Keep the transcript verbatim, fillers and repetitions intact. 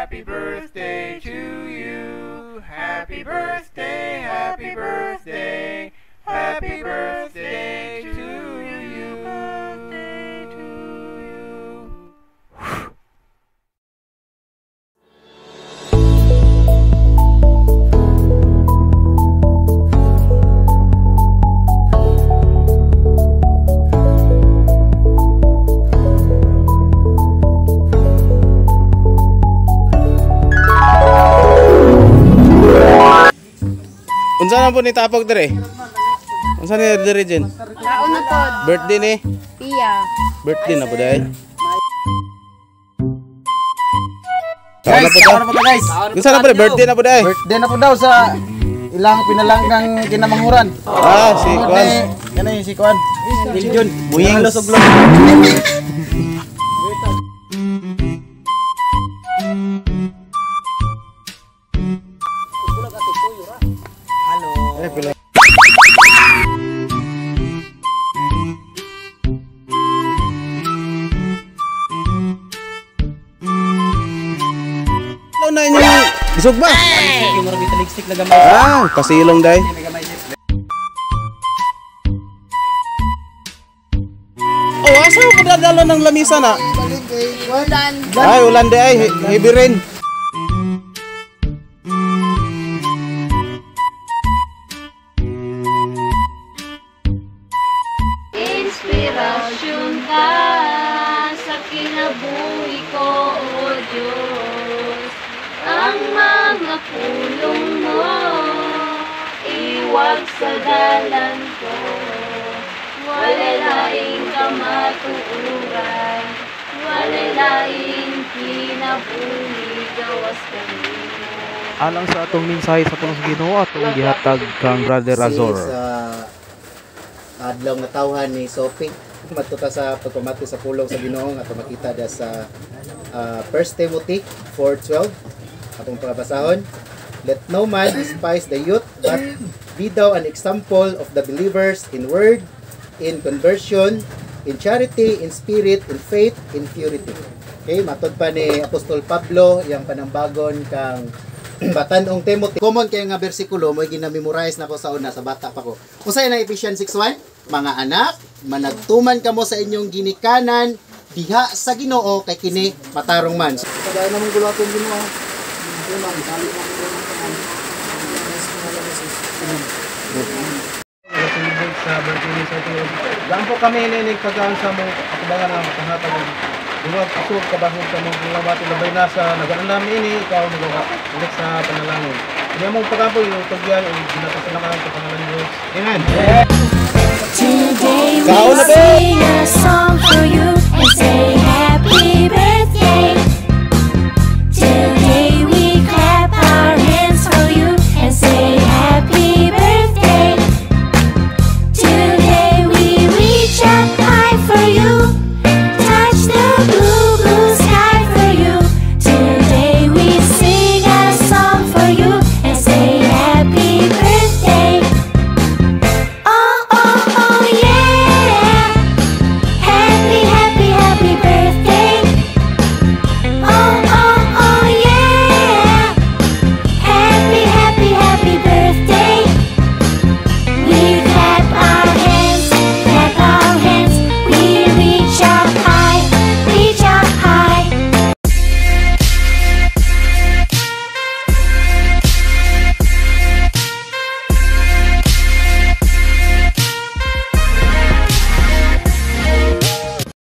Happy birthday to you. Happy birthday, happy birthday. Happy birthday to you. Birthday to you. Unsa na po ni tapog dire? Unsa ni dire Jen? Laon na pod. Birthday ni? Iya. Birthday na po dai. Guys, kaon na po guys. Unsa na po birthday na po dai? Birthday na po daw sa ilang pinalanggang kinamanghuran. Ah, si Kwan. Kanay si Kwan. Milyon. Buying Losoglog. Na inyo isog ba? Yung murag bitalistik na gamay. Ah, pasilong dai. Oh, asa po dadalo ng lamisa na? Ulan. Ay, ulan di ay, heavy rain. Inspirasyon ka sa kinabuhi ko, O Diyos. Ang mga pulong mo, iwag sa dalan ko. Wala laing kamatuuran, wala laing kinabuhi, gawas kanino. Alang sa atong mensahe sa Panginoon sa Ginoo atong gihatag kang Brother Azor. Sa adlaw nga tawhan ni Sophie, matuta sa pagpamati sa pulong sa Ginoo nga ato makita da sa uh, First Timothy four twelve. Atong pabasahon, let no man despise the youth, but be thou an example of the believers in word, in conversion, in charity, in spirit, in faith, in purity. Okay, matod pa ni Apostol Pablo yang panambagon kang Batanong Timothy. Common kay nga bersikulo mo ginamemorize na ko sa una sa bata pa ko. Unsay na Ephesians six one? Mga anak, managtuman kamo sa inyong ginikanan diha sa Ginoo kay kini matarong man. So, kagaya namang gulaton Ginoo. Sa birthday ni Sophie. Lang po kami ninig pagkaan sa mong akubangan ng kahatag. Duwag asog kabahog sa mong gulawati labay na sa nagaan namin ini ikaw magawa ulit sa panalangin. Hindi mong pagkapo yung tugyan o ginatasan na ka sa pangalan ng Diyos. Amen. Today we Kaon na po! sing a song.